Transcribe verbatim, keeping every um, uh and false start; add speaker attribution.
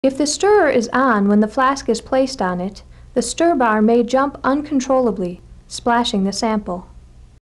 Speaker 1: If the stirrer is on when the flask is placed on it, the stir bar may jump uncontrollably, splashing the sample.